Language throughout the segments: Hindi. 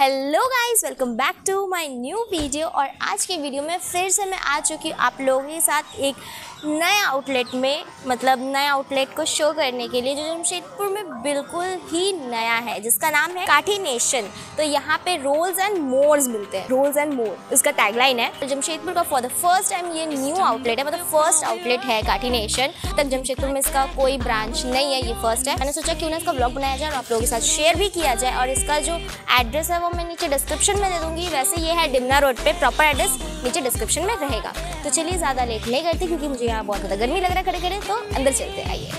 Hello guys, welcome back to my new video. और आज के वीडियो में फिर से मैं आ चुकी हूँ आप लोगों के साथ एक नए आउटलेट में, मतलब नए आउटलेट को शो करने के लिए जो जमशेदपुर में बिल्कुल ही नया है, जिसका नाम है काठी नेशन। तो यहाँ पे रोल्स एंड मोर्स मिलते हैं, रोल्स एंड मोर इसका टैगलाइन है। तो जमशेदपुर का फॉर द फर्स्ट टाइम ये न्यू आउटलेट है, मतलब फर्स्ट आउटलेट है काठी नेशन। तक जमशेदपुर में इसका कोई ब्रांच नहीं है, ये फर्स्ट है। मैंने सोचा क्यों ना इसका ब्लॉग बनाया जाए और आप लोगों के साथ शेयर भी किया जाए। और इसका जो एड्रेस है वो मैं नीचे डिस्क्रिप्शन में दे दूंगी। वैसे ये है डिमना रोड पे, प्रॉपर एड्रेस नीचे डिस्क्रिप्शन में रहेगा। तो चलिए ज़्यादा लेट नहीं करते क्योंकि मुझे यहाँ बहुत ज़्यादा गर्मी लग रहा है खड़े खड़े, तो अंदर चलते हैं। आइए।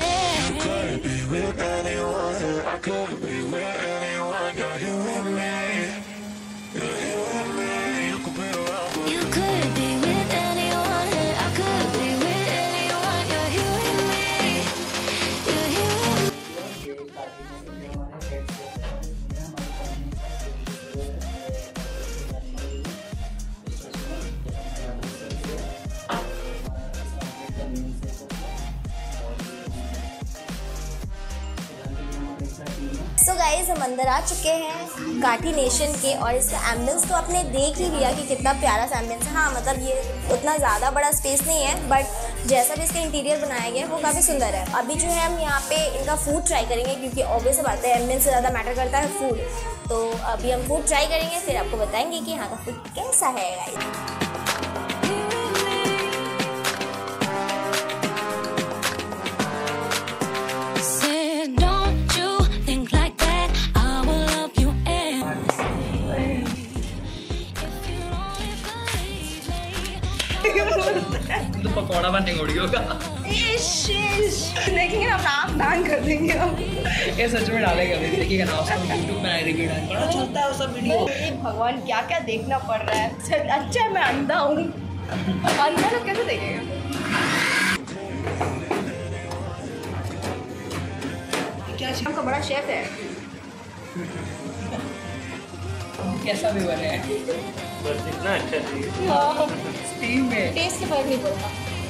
सो गाइज, हम अंदर आ चुके हैं काठी नेशन के। और इसका एम्बियंस तो आपने देख ही लिया कि कितना प्यारा सा एम्बियंस है। हाँ, मतलब ये उतना ज़्यादा बड़ा स्पेस नहीं है, बट जैसा भी इसका इंटीरियर बनाया गया है वो काफ़ी सुंदर है। अभी जो है हम यहाँ पे इनका फूड ट्राई करेंगे, क्योंकि ऑब्वियस बात है एम्बियंस से ज़्यादा मैटर करता है फूड। तो अभी हम फूड ट्राई करेंगे, फिर आपको बताएंगे कि यहाँ का फूड कैसा है गाइज। तो पकौड़ा बनने होगा। देखेंगे ना, नाम दान कर देंगे हम। ये सच में डालेगा, देखिएगा ना, उसका YouTube में आएगा, बड़ा चलता है सब वीडियो। भगवान, क्या क्या देखना पड़ रहा है। अच्छा है मैं अंधा हूँ, अंधा तो कैसे देखेगा। क्या का बड़ा शेफ है, कैसा भी बने बस इतना अच्छा चाहिए। स्टीम में टेस्ट से फर्क नहीं पड़ता।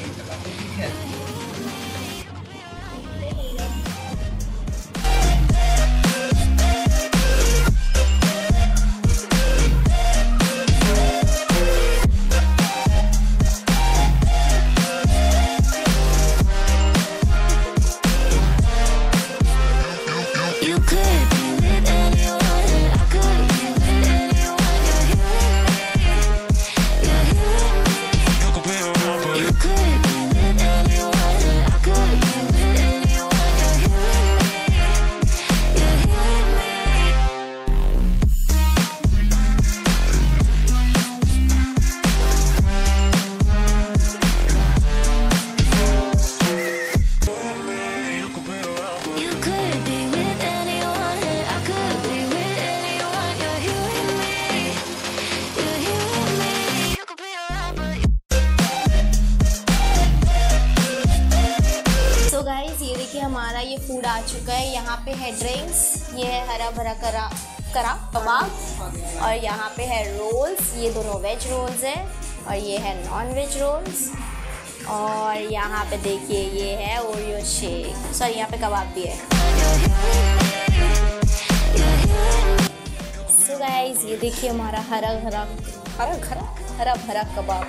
हमारा ये फूड आ चुका है। यहाँ पे है ड्रिंक्स, ये है हरा भरा करा कबाब, और यहाँ पे है रोल्स, ये दोनों वेज रोल्स है, और ये है नॉन वेज रोल्स। और यहाँ पे देखिए ये है ओरियो शेक, सॉरी यहाँ पे कबाब भी है। सो गाइस, ये देखिए हमारा हरा भरा कबाब।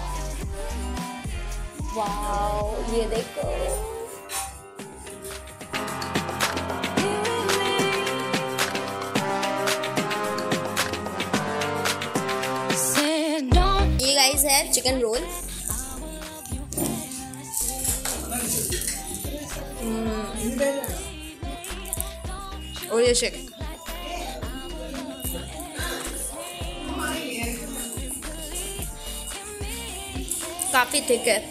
वाओ, ये देखो। ये गाइस है चिकन रोल। और ये शेक काफी थिक है।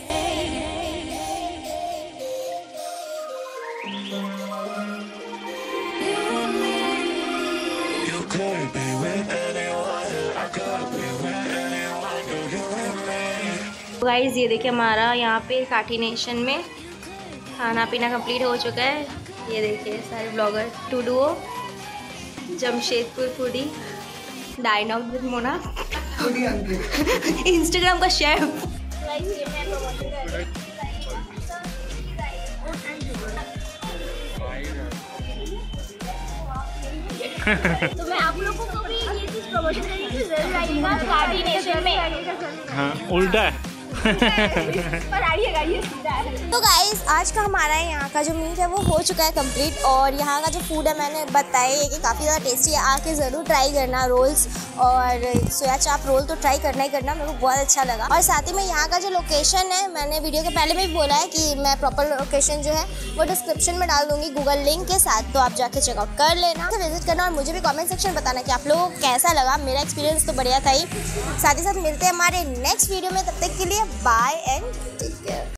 गाइस, ये देखिए हमारा यहाँ पे काठी नेशन में खाना पीना कंप्लीट हो चुका है। ये देखिए सारे ब्लॉगर, टूडुओ, Jamshedpur foodie, dine out with Mona, Instagram का शेफ। तो मैं आप लोगों को भी ये चीज प्रमोशन करेंगे तो जरूर आइएगा गाड़ी नेचर में। हाँ उल्टा है। और आइए सीधा है। तो गाइस आज का हमारा यहाँ का जो मीट है वो हो चुका है कंप्लीट, और यहाँ का जो फूड है मैंने बताया है कि काफ़ी ज़्यादा टेस्टी है। आके ज़रूर ट्राई करना रोल्स और सोया चाप रोल तो ट्राई करना ही करना, मेरे को बहुत अच्छा लगा। और साथ ही में यहाँ का जो लोकेशन है, मैंने वीडियो के पहले में भी बोला है कि मैं प्रॉपर लोकेशन जो है वो डिस्क्रिप्शन में डाल दूँगी गूगल लिंक के साथ, तो आप जाके चेकआउट कर लेना, विजिट करना और मुझे भी कॉमेंट सेक्शन बताना कि आप लोगों को कैसा लगा। मेरा एक्सपीरियंस तो बढ़िया था ही। साथ ही साथ मिलते हैं हमारे नेक्स्ट वीडियो में, तब तक के लिए बाय एंड टेक केयर।